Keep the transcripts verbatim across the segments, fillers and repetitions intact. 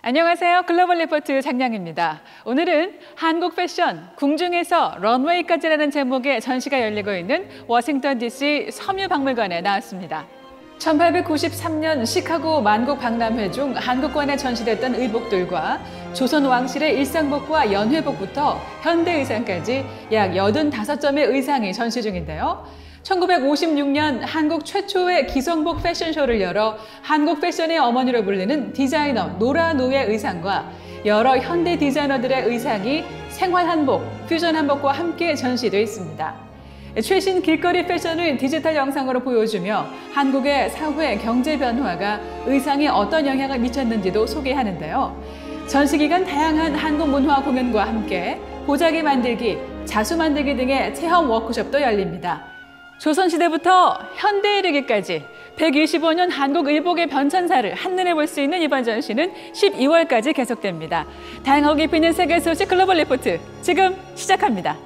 안녕하세요. 글로벌 리포트 장량입니다. 오늘은 한국 패션 궁중에서 런웨이까지라는 제목의 전시가 열리고 있는 워싱턴 디씨 섬유박물관에 나왔습니다. 천팔백구십삼 년 시카고 만국 박람회 중 한국관에 전시됐던 의복들과 조선 왕실의 일상복과 연회복부터 현대 의상까지 약 여든다섯 점의 의상이 전시 중인데요. 천구백오십육 년 한국 최초의 기성복 패션쇼를 열어 한국 패션의 어머니로 불리는 디자이너 노라 노의 의상과 여러 현대 디자이너들의 의상이 생활 한복, 퓨전 한복과 함께 전시되어 있습니다. 최신 길거리 패션을 디지털 영상으로 보여주며 한국의 사회, 경제 변화가 의상에 어떤 영향을 미쳤는지도 소개하는데요. 전시 기간 다양한 한국 문화 공연과 함께 보자기 만들기, 자수 만들기 등의 체험 워크숍도 열립니다. 조선시대부터 현대에 이르기까지 백이십오 년 한국 의복의 변천사를 한눈에 볼 수 있는 이번 전시는 십이월까지 계속됩니다. 다양하고 깊이 있는 세계 소식 글로벌 리포트 지금 시작합니다.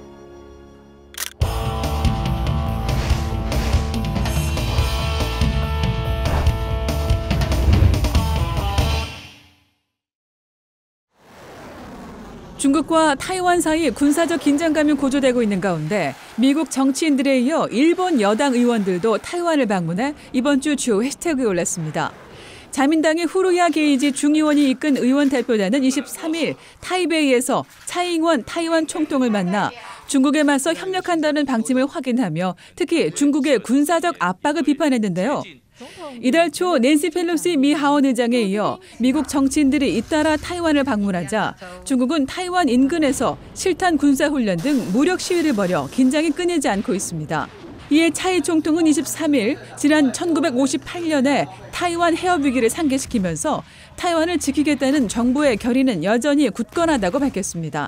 중국과 타이완 사이 군사적 긴장감이 고조되고 있는 가운데 미국 정치인들에 이어 일본 여당 의원들도 타이완을 방문해 이번 주 주요 해시태그에 올랐습니다. 자민당의 후루야 게이지 중의원이 이끈 의원 대표단은 이십삼 일 타이베이에서 차이잉원 타이완 총통을 만나 중국에 맞서 협력한다는 방침을 확인하며 특히 중국의 군사적 압박을 비판했는데요. 이달 초 낸시 펠로시 미 하원 의장에 이어 미국 정치인들이 잇따라 타이완을 방문하자 중국은 타이완 인근에서 실탄 군사훈련 등 무력 시위를 벌여 긴장이 끊이지 않고 있습니다. 이에 차이 총통은 이십삼 일 지난 천구백오십팔 년에 타이완 해협 위기를 상기시키면서 타이완을 지키겠다는 정부의 결의는 여전히 굳건하다고 밝혔습니다.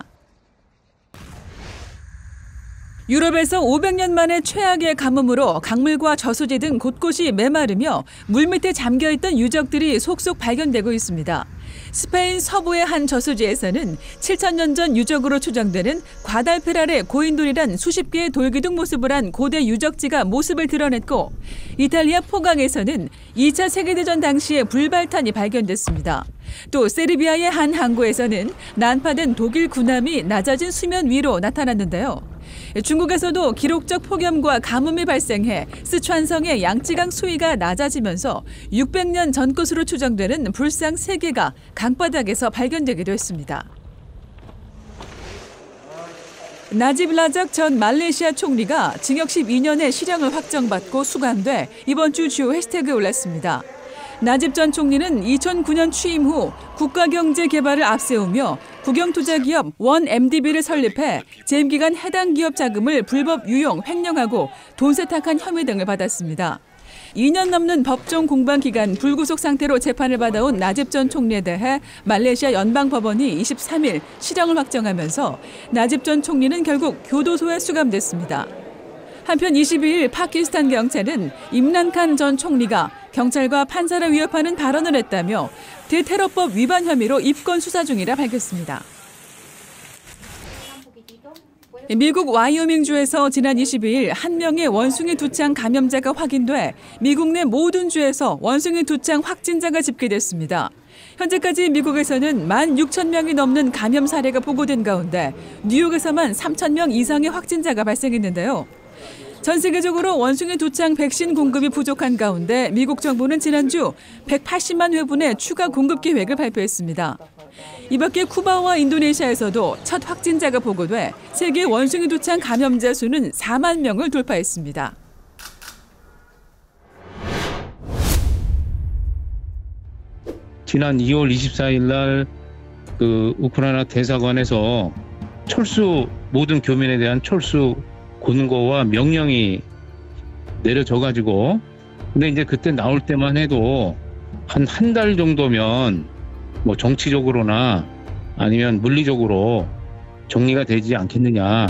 유럽에서 오백 년 만에 최악의 가뭄으로 강물과 저수지 등 곳곳이 메마르며 물밑에 잠겨있던 유적들이 속속 발견되고 있습니다. 스페인 서부의 한 저수지에서는 칠천 년 전 유적으로 추정되는 과달페랄의 고인돌이란 수십 개의 돌기둥 모습을 한 고대 유적지가 모습을 드러냈고 이탈리아 포강에서는 이 차 세계대전 당시의 불발탄이 발견됐습니다. 또 세르비아의 한 항구에서는 난파된 독일 군함이 낮아진 수면 위로 나타났는데요. 중국에서도 기록적 폭염과 가뭄이 발생해 스촨성의 양쯔강 수위가 낮아지면서 육백 년 전 것으로 추정되는 불상 세 개가 강바닥에서 발견되기도 했습니다. 나집 라작 전 말레이시아 총리가 징역 십이 년의 실형을 확정받고 수감돼 이번 주 주요 해시태그에 올랐습니다. 나집 전 총리는 이천구 년 취임 후 국가경제 개발을 앞세우며 국영투자기업 원 엠디비를 설립해 재임 기간 해당 기업 자금을 불법 유용, 횡령하고 돈 세탁한 혐의 등을 받았습니다. 이 년 넘는 법정 공방 기간 불구속 상태로 재판을 받아온 나집 전 총리에 대해 말레이시아 연방법원이 이십삼 일 실형을 확정하면서 나집 전 총리는 결국 교도소에 수감됐습니다. 한편 이십이 일 파키스탄 경찰은 임란칸 전 총리가 경찰과 판사를 위협하는 발언을 했다며 대테러법 위반 혐의로 입건 수사 중이라 밝혔습니다. 미국 와이오밍주에서 지난 이십이 일 한 명의 원숭이 두창 감염자가 확인돼 미국 내 모든 주에서 원숭이 두창 확진자가 집계됐습니다. 현재까지 미국에서는 만 육천 명이 넘는 감염 사례가 보고된 가운데 뉴욕에서만 삼천 명 이상의 확진자가 발생했는데요. 전 세계적으로 원숭이 두창 백신 공급이 부족한 가운데 미국 정부는 지난주 백팔십만 회분의 추가 공급 계획을 발표했습니다. 이 밖에 쿠바와 인도네시아에서도 첫 확진자가 보고돼 세계 원숭이 두창 감염자 수는 사만 명을 돌파했습니다. 지난 이월 이십사일 날 그 우크라이나 대사관에서 철수 모든 교민에 대한 철수 권고와 명령이 내려져가지고 근데 이제 그때 나올 때만 해도 한 한 달 정도면 뭐 정치적으로나 아니면 물리적으로 정리가 되지 않겠느냐.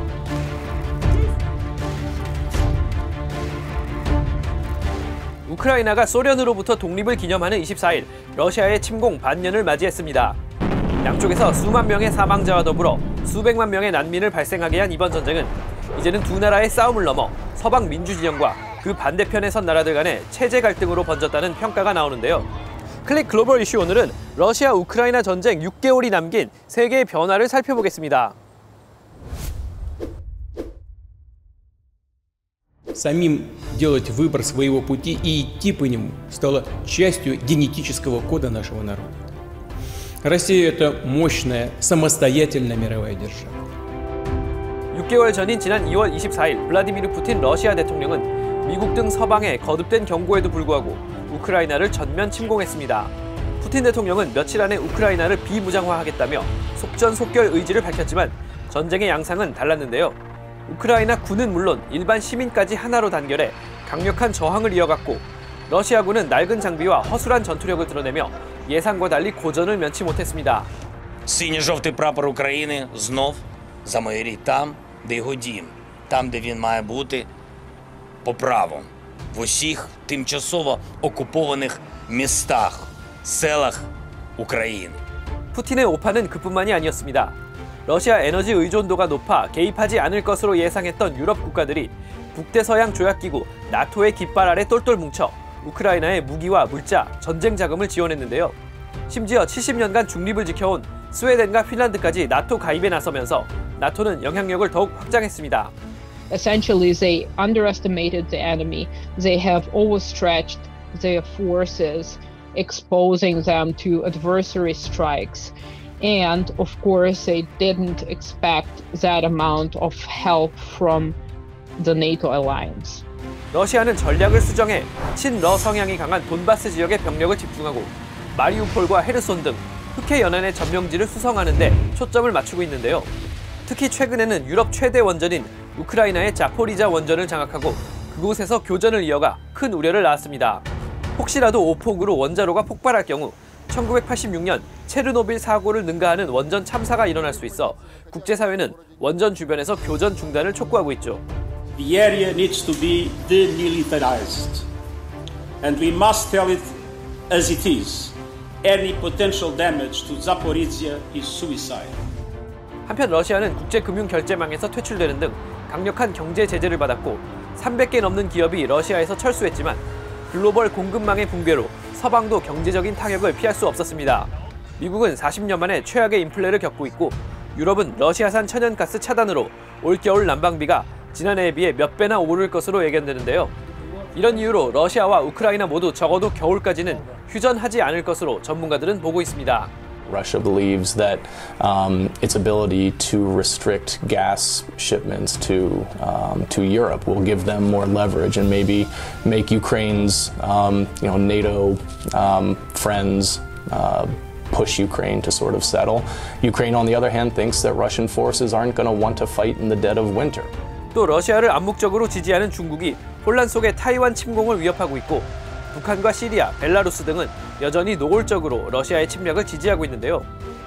우크라이나가 소련으로부터 독립을 기념하는 이십사 일 러시아의 침공 반년을 맞이했습니다. 양쪽에서 수만 명의 사망자와 더불어 수백만 명의 난민을 발생하게 한 이번 전쟁은 이제는 두 나라의 싸움을 넘어 서방 민주 진영과 그 반대편에 선 나라들 간의 체제 갈등으로 번졌다는 평가가 나오는데요. 클릭 글로벌 이슈 오늘은 러시아 우크라이나 전쟁 육 개월이 남긴 세계의 변화를 살펴보겠습니다. Самим делать выбор своего пути и идти по нему стало частью генетического кода нашего народа. Россия – это мощная, самостоятельная мировая держава. 육 개월 전인 지난 이월 이십사일 블라디미르 푸틴 러시아 대통령은 미국 등 서방의 거듭된 경고에도 불구하고 우크라이나를 전면 침공했습니다. 푸틴 대통령은 며칠 안에 우크라이나를 비무장화하겠다며 속전속결 의지를 밝혔지만 전쟁의 양상은 달랐는데요. 우크라이나 군은 물론 일반 시민까지 하나로 단결해 강력한 저항을 이어갔고 러시아군은 낡은 장비와 허술한 전투력을 드러내며 예상과 달리 고전을 면치 못했습니다. Синьо-жовтий прапор України знов замайорить там, де його дім, там, де він має бути по праву, в усіх тимчасово окупованих містах, селах України. 푸틴의 오판은 그뿐만이 아니었습니다. 러시아 에너지 의존도가 높아 개입하지 않을 것으로 예상했던 유럽 국가들이 북대서양 조약기구 나토의 깃발 아래 똘똘 뭉쳐 우크라이나에 무기와 물자, 전쟁 자금을 지원했는데요. 심지어 칠십 년간 중립을 지켜온 스웨덴과 핀란드까지 나토 가입에 나서면서 나토는 영향력을 더욱 확장했습니다. Essentially, they underestimated the enemy. They have overstretched their forces, exposing them to adversary strikes. And of course, they didn't expect that amount of help from the NATO alliance. 러시아는 전략을 수정해 친러 성향이 강한 돈바스 지역에 병력을 집중하고 마리우폴과 헤르손 등 흑해 연안의 점령지를 수성하는 데 초점을 맞추고 있는데요. 특히 최근에는 유럽 최대 원전인 우크라이나의 자포리자 원전을 장악하고 그곳에서 교전을 이어가 큰 우려를 낳았습니다. 혹시라도 오폭으로 원자로가 폭발할 경우 천구백팔십육년 체르노빌 사고를 능가하는 원전 참사가 일어날 수 있어 국제사회는 원전 주변에서 교전 중단을 촉구하고 있죠. The area needs to be demilitarized. And we must tell it as it is. Any potential damage to Zaporizhia is suicide. 한편 러시아는 국제금융결제망에서 퇴출되는 등 강력한 경제 제재를 받았고 삼백 개 넘는 기업이 러시아에서 철수했지만 글로벌 공급망의 붕괴로 서방도 경제적인 타격을 피할 수 없었습니다. 미국은 사십 년 만에 최악의 인플레를 겪고 있고 유럽은 러시아산 천연가스 차단으로 올겨울 난방비가 지난해에 비해 몇 배나 오를 것으로 예견되는데요. 이런 이유로 러시아와 우크라이나 모두 적어도 겨울까지는 휴전하지 않을 것으로 전문가들은 보고 있습니다. Russia believes that um, its ability to restrict gas shipments to um, to Europe will give them more leverage and maybe make Ukraine's um, you know NATO um, friends uh, push Ukraine to sort of settle. Ukraine, on the other hand, thinks that Russian forces aren't going to want to fight in the dead of winter. 또 러시아를 암묵적으로 지지하는 중국이 혼란 속에 타이완 침공을 위협하고 있고 북한과 시리아, 벨라루스 등은 여전히 노골적으로 러시아의 침략을 지지하고 있는데요.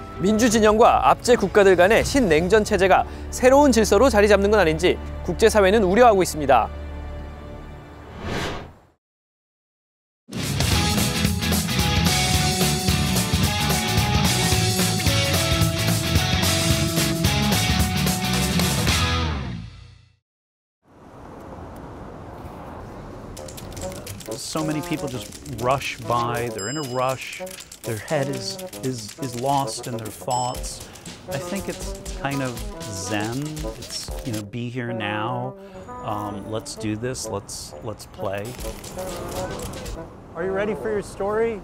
민주진영과 압제 국가들 간의 신냉전 체제가 새로운 질서로 자리 잡는 건 아닌지 국제사회는 우려하고 있습니다. So many people just rush by, they're in a rush, their head is, is, is lost in their thoughts. I think it's kind of zen, it's, you know, be here now, um, let's do this, let's, let's play. Are you ready for your story?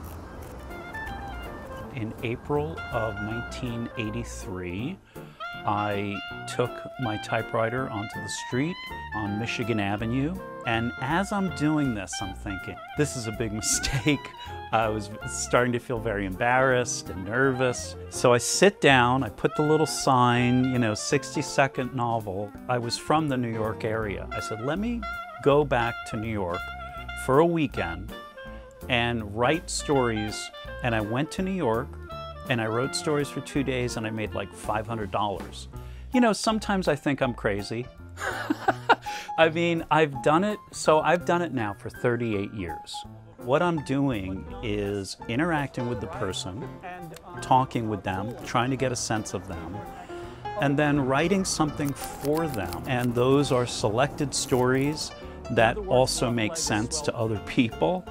In April of nineteen eighty-three, I took my typewriter onto the street on Michigan Avenue, and as I'm doing this, I'm thinking, this is a big mistake. I was starting to feel very embarrassed and nervous. So I sit down, I put the little sign, you know, sixty second novel. I was from the New York area. I said, let me go back to New York for a weekend and write stories. And I went to New York, and I wrote stories for two days and I made like five hundred dollars. You know, sometimes I think I'm crazy. I mean, I've done it, so I've done it now for thirty-eight years. What I'm doing is interacting with the person, talking with them, trying to get a sense of them, and then writing something for them. And those are selected stories that also make sense to other people.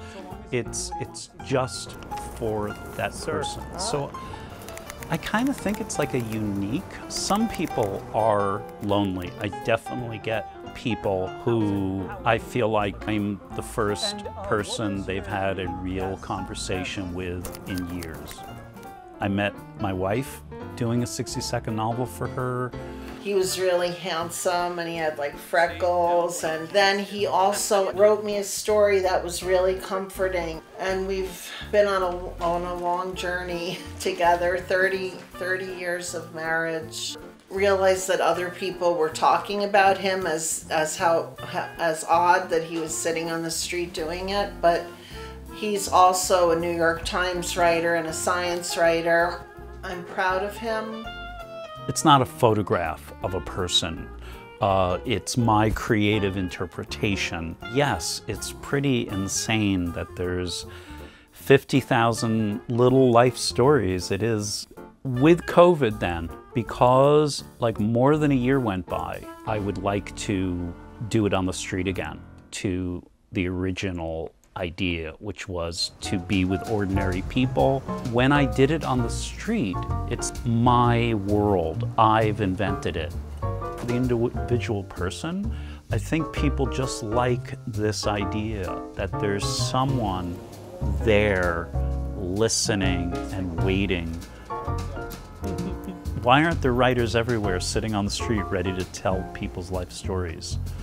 It's it's just for that person. So I kind of think it's like a unique. Some people are lonely. I definitely get people who I feel like I'm the first person they've had a real conversation with in years. I met my wife doing a sixty second novel for her. He was really handsome and he had like freckles, and then he also wrote me a story that was really comforting, and we've been on a, on a long journey together, thirty, thirty years of marriage. Realized that other people were talking about him as, as, how, as odd that he was sitting on the street doing it, but he's also a New York Times writer and a science writer. I'm proud of him. It's not a photograph of a person. Uh, it's my creative interpretation. Yes, it's pretty insane that there's fifty thousand little life stories. It is. With COVID then, because like more than a year went by, I would like to do it on the street again, to the original idea, which was to be with ordinary people. When I did it on the street, it's my world. I've invented it. For the individual person, I think people just like this idea that there's someone there listening and waiting. Why aren't there writers everywhere sitting on the street ready to tell people's life stories?